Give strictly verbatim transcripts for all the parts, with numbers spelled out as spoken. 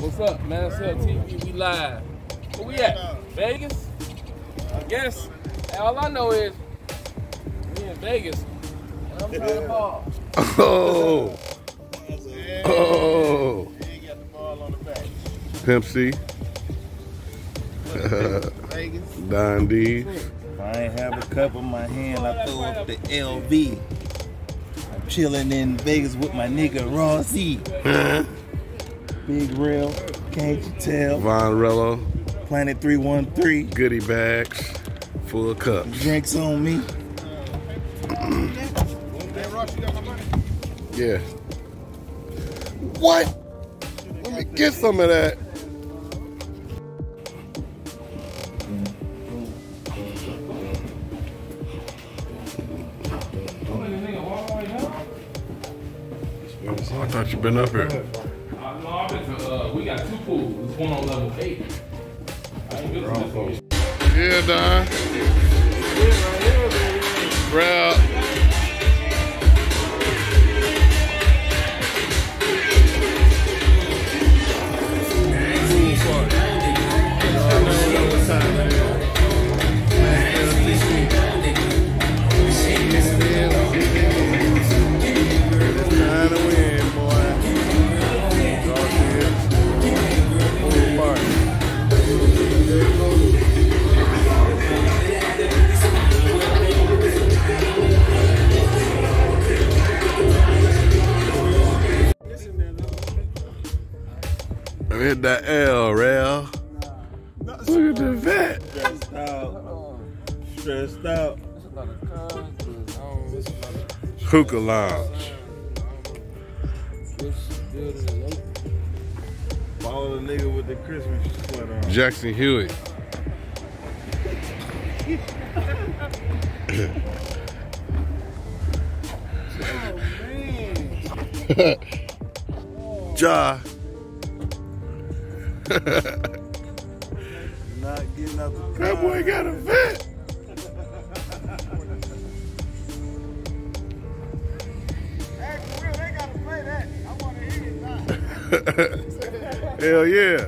What's up, man? Cell T V, we live. Where we at? Vegas? I guess. All I know is we in Vegas. And I'm trying to ball. Oh. Oh. You ain't got the ball on the back. Pimp C. Vegas. Don D. If I ain't have a cup in my hand, I throw up the L V. I'm chilling in Vegas with my nigga Rossi. Big Real, can't you tell? Von Rello. Planet three one three. Goodie bags. Full cups. Drinks on me. Yeah. What? Let me get some of that. I thought you'd been up here. Uh, no, I've been to, uh, we got two pools. There's one on level eight. I ain't been to this one. Yeah, Don. Bro. Hit that L, Rail. Look at the vet. Stressed out. Stressed out. Hookah Lounge. Follow the nigga with the Christmas sweater on. Jackson Hewitt. Ja. Not getting up the That boy got a vet. Hey, for real, they gotta play that. I wanna hear it now. Hell yeah.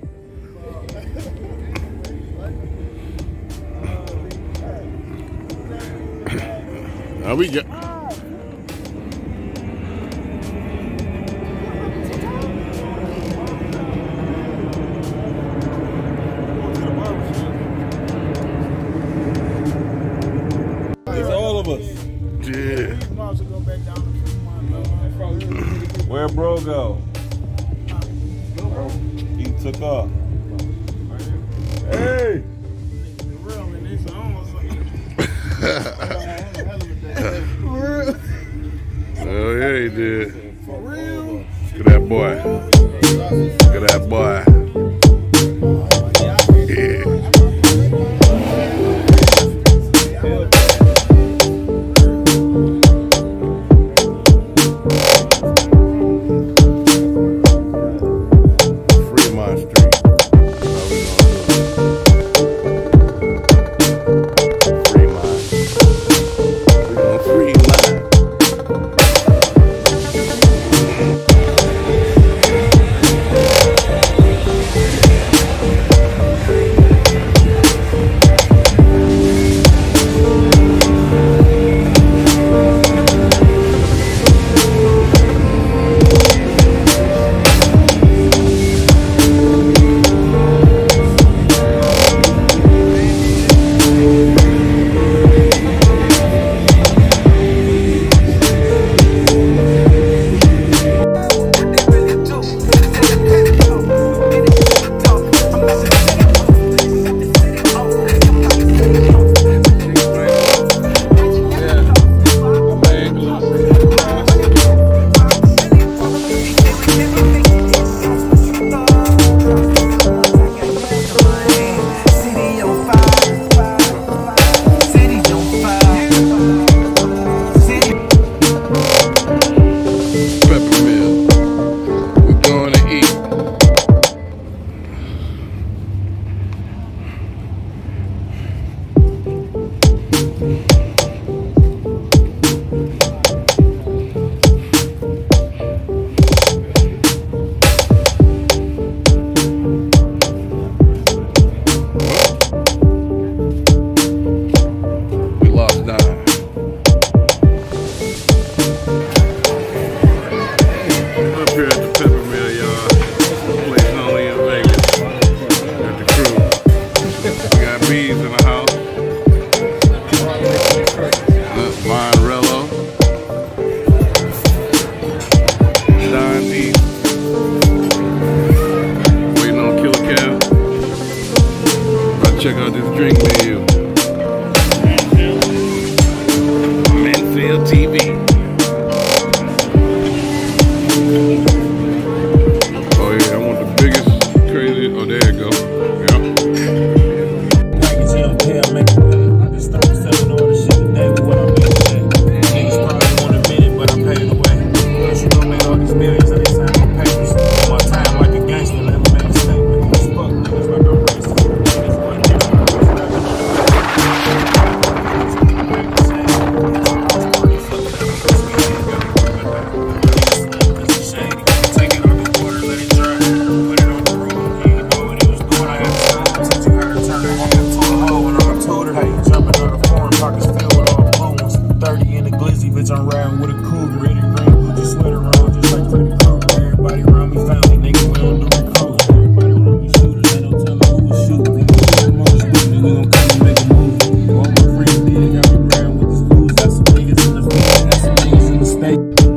Now we got. Yeah. Where bro go? He took off. Hey! Oh yeah, he did. Look at that boy. Look at that boy. Yeah. up here at the Pepper Mill, y'all. Place only in Vegas. At the crew. We got bees in the house. Uh, Monrello. Don D. Waiting on Killer Cow. About to check out this drink menu. Manfield T V. Oh yeah, I want the biggest, crazy. Oh, there you go. Yep. I just started selling all the shit today with what I'm doing today. Niggas probably want a minute, but I'm paying away. Cause you know, made all these millions and they sign my papers. My time like a gangster, never made a statement. Fuck niggas like I'm racist. I'm riding with a cougar, ready to bring Gucci sweater on, just like Freddy Krueger. Everybody around me family, nigga, we don't do recruiting. Everybody around me shooters, they don't tell me who was shooting. Nigga, we don't know what's good, nigga, we gon' come and make a move. All my friends did, got me riding with this booze. Got some niggas in the field, got some niggas in the state.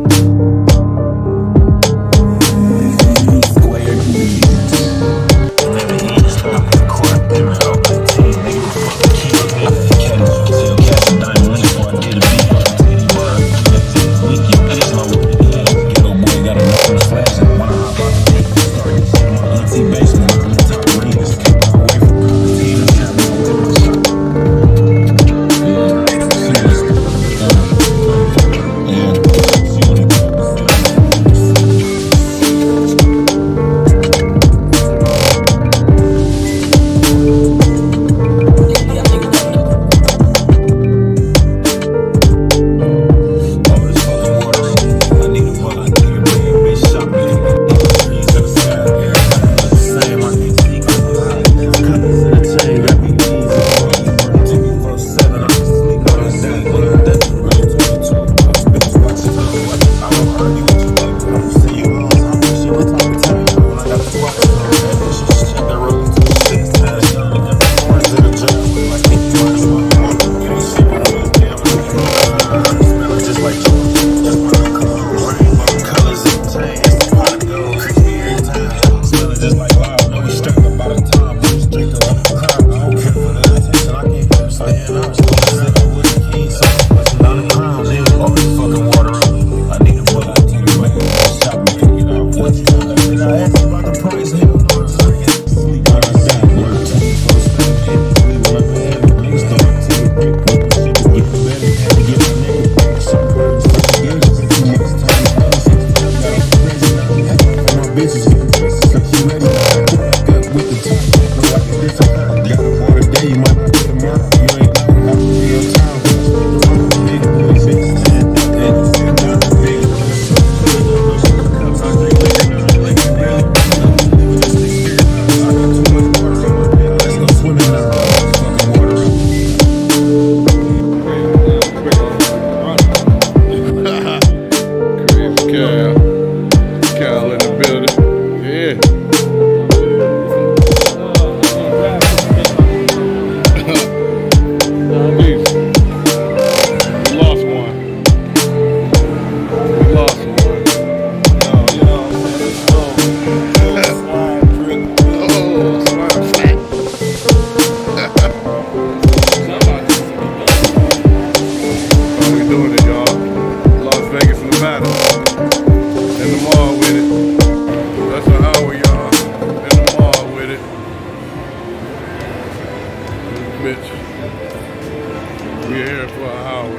We're here for an hour.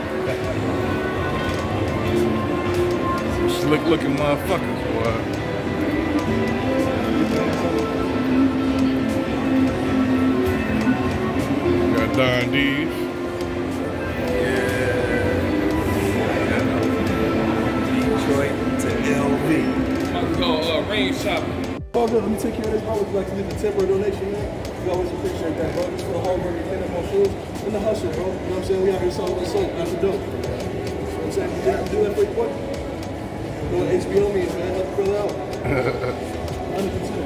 Some slick looking motherfuckers, boy. Got Don D's. Detroit to L V. I'm gonna go uh, rain shopping. Oh, good. Let me take care of this, bro. Would you like to leave a tip or a donation, man? We always appreciate that, bro. Just for the hard work and cleaning up on food and the hustle, bro. You know what I'm saying? We out here selling the soap. That's the dope. You know what I'm saying? You do that for your boy? know what H B O means, man. Help the brother out. one hundred percent.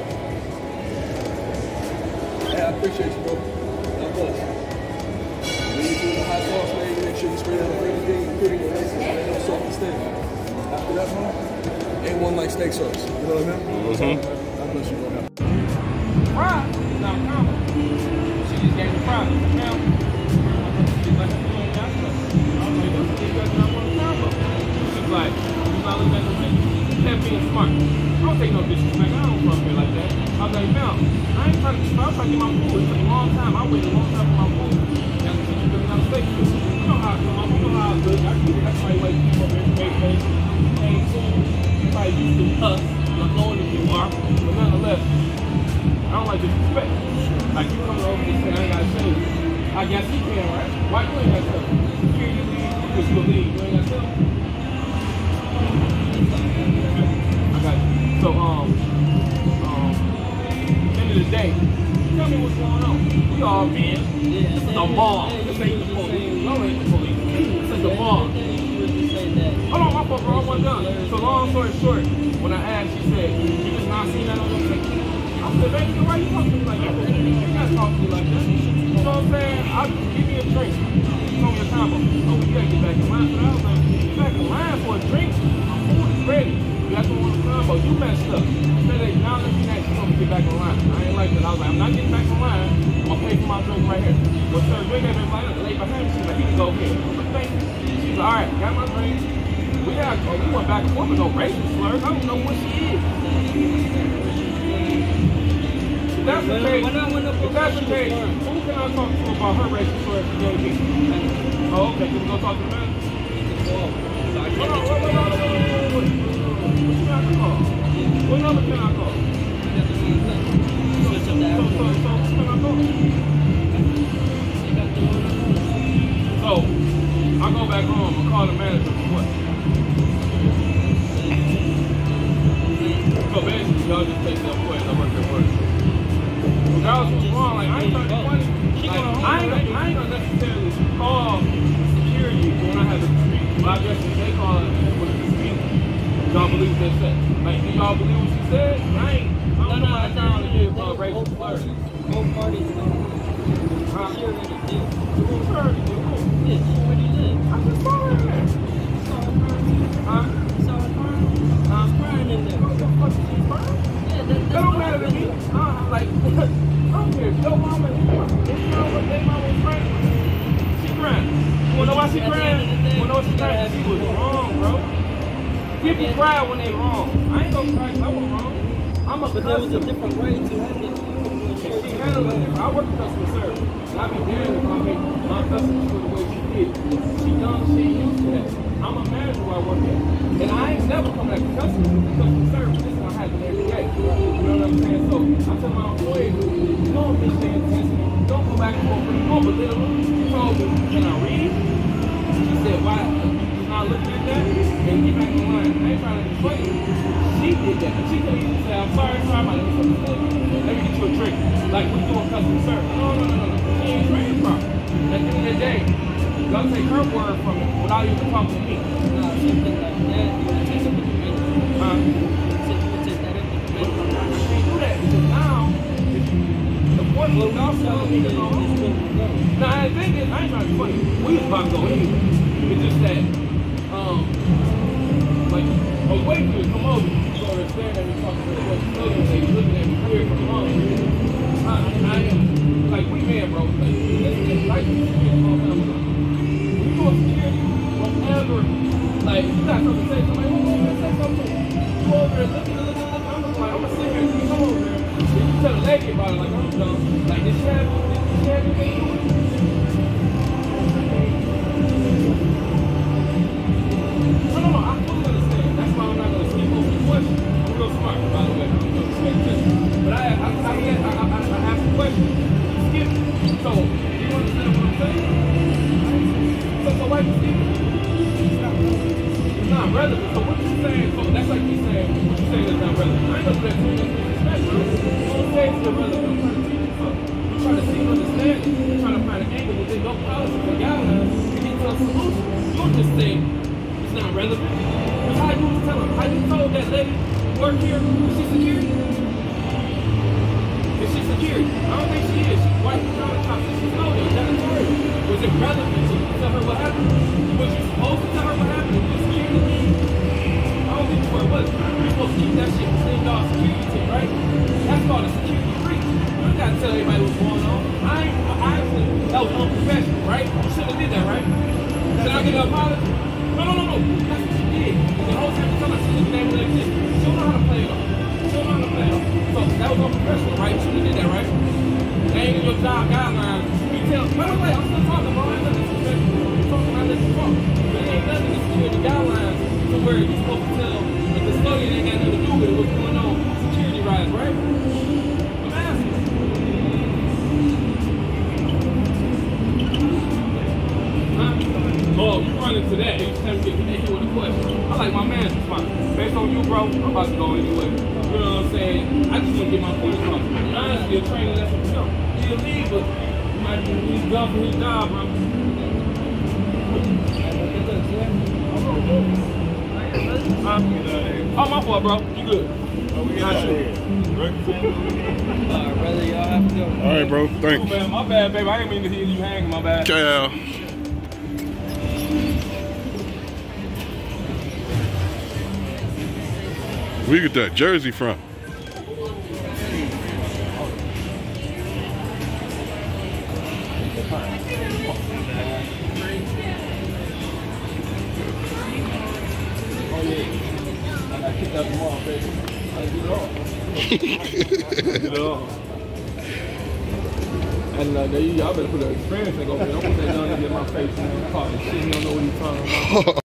Hey, I appreciate you, bro. God bless. When you do the hot sauce, man, you make sure you spray that on everything, including your laces, man. No salt and steak. After that, man, ain't one like steak sauce. You know what I mean? Mm-hmm. God bless you, bro. Fries is not common. She just gave me fries. Now, she's like, you ain't got stuff. I was like, that's what you guys not want to combo. She's like, she's not looking at the thing. That being smart. I don't take no disrespect. I don't come here like that. I was like, no, I ain't trying to, I was trying to get my food. It took a long time. I waited a long time for my food. That's what you doing on steak too. You know how I come. You know how I look. I get it. That's why you like to come over here and make things. Ain't too. You probably used to us. Not knowing if you are. But nonetheless, I don't like disrespect. Like you coming over and saying I ain't gotta tell you. I guess you can, right? Why you ain't gotta tell me? Here you leave, because you leave. You ain't gotta tell me. I got you. So um, um, end of the day, tell me what's going on. We all men. This is the mall. This ain't the police. No, ain't the police. This is the mall. Hold on, my fault, bro. I'm one done. So long story short, when I asked, she said, "You just not seen that on your picture?" I said, "Baby, why you talking to me like that? You not talking to me like that." You know what I'm saying? I'll give me a drink. You told me the combo. Oh, we gotta get back in line for that. I was like, get back in line for a drink? My food is ready. You got to want a combo. You messed up. Instead of acknowledging that, you told me to get back in line. I ain't like that. I was like, I'm not getting back in line. I'm gonna pay for my drink right here. What's her drink? I've been like, lay behind me. She's like, you can go here. I'm like, thank you. She's like, all right, got my drink. We had, oh, we went back and forth with no racial slurs. I don't know what she is. If that's the case, if that's the case, who can I talk to about her racial slurs for J B? Oh, okay, can we go talk to the manager? Hold on, wait, wait, wait, wait, wait, wait, wait. What can I call? What number can I call? So, so, so, so, so, who can I call? So, I go back home and call the manager for what? So basically, y'all just take that point and I work at work. Regardless of what's wrong, like, I ain't trying to be funny. Like, I ain't, I ain't gonna necessarily call security when I have a dispute. But I guess if they call it with a dispute, y'all believe what they said. Like, do y'all believe what she said? I ain't, I don't know how to sound to give uh, racial slurs. Both parties know. Huh? She already did. Who's already did? Yeah, she already did. I just saw her in there. Saw her crying. Huh? Saw her crying. I was crying in there. What the fuck is she crying? Yeah, that, That don't matter to me. Uh, like, I don't care. Your mama, if your mama, their mama was crying, she crying. You wanna know why she crying? You wanna know why she crying? She was wrong, bro. People cry when they wrong. I ain't gonna cry 'cause I was wrong. I'm a But there was a customer. different way to handle it. She handled it different. I work in customer service. And I be damned if I make my customers feel the way she did. She young, she ain't used to that. I'm a manager where I work at. And I ain't never come back to customers with customer service. This is gonna happen every day. You know what I'm saying? So I tell my employees, don't be paying attention. Don't go back and forth. Don't belittle them. She told me, can I read? She said, why? You're not looking at that? And get back in line. I ain't trying to be funny. She did that. She couldn't even say, I'm sorry, sorry, my name is let me get you a drink. Like we doing customer service. No, no, no, no, no. She ain't trained properly. At the end of the day, y'all take her word from it without even talking to me. Nah, something like that, you would take up with the manager. Huh? So you would take that up with the manager. I can't do that because now, the point Well, was y'all we telling me to go home. this will go. Nah, the thing is, I ain't trying to be funny. We was about to go anyway. It's just that, um, like, a waiter would come over. So they're staring at me talking to what you're saying. They looking at me weird from the home. I, I am, like, we man, bro. Like, this is like, this is a long time ago. When you go to security, whatever, like, you got something to say, somebody, oh, let's say something. You go over there, looking, looking, looking. I'm just like, I'm gonna sit here and you come over there. Then you tell the lady about it, like, I'm done. Like, did she have, did she have anything to do with it? No, no, no, I fully understand. That's why I'm not going to skip over the question. I'm real smart, by the way. I don't know the But I, I, I, I, I, I, I asked the question. Skip it. So, you understand what I'm saying? So, so why you skip it? It's not relevant. So what you saying? So that's like me saying, what you saying is not relevant. I ain't going to say it's disrespect, bro. Don't say it's irrelevant. I'm trying to teach you something. You're trying to seek understanding. You're trying to find an angle within your policy and guidelines to get to a solution. You don't just say, It's not relevant. Because how you tell her? How you told that lady work here? Is she security? Is she security? I don't think she is. She's white countertop. She's older. Janitorial. Was it relevant to tell her what happened? Was you supposed to tell her what happened? Was it security? I don't think where it was. You're supposed to keep that shit within y'all security team, right? That's called a security breach. You don't gotta tell everybody what's going on. I ain't, I actually, that was unprofessional, right? You shouldn't have did that, right? Did I get an apology? No, no, no, no. That's what she did. The whole time you tell her she looking at me like this. She don't know how to play it off. She don't know how to play it off. So that was unprofessional, right? You shouldn't have did that, right? That ain't in your job guidelines. You tell, wait, wait, wait, I'm still talking, bro. I ain't nothing professional. I'm talking, I let you talk. But it ain't nothing in security guidelines to where you're supposed to tell the custodian ain't got nothing to do with it, what's going on, security rise, right? I'm asking. Huh? Oh, you run into that. You just have to get hit with a question. I like my man's response. Based on you, bro, I'm about to go anyway. You know what I'm saying? I just want to get my point across. Honestly, a training lesson for him. He'll leave, but he might be he's done for his job, bro. Huh? Oh, my fault, bro. You good? Oh, we got you. Uh, brother, y'all have to go. All right, bro. Thanks. Oh, man, my bad, baby. I didn't mean to hear you hanging. My bad. Ciao. Where you get that jersey from? Get that tomorrow, baby. I get it all. Get it all. And uh, there you, y'all better put an experience thing over there. Don't put that down and get my face and call it shit. You don't know what he's talking about.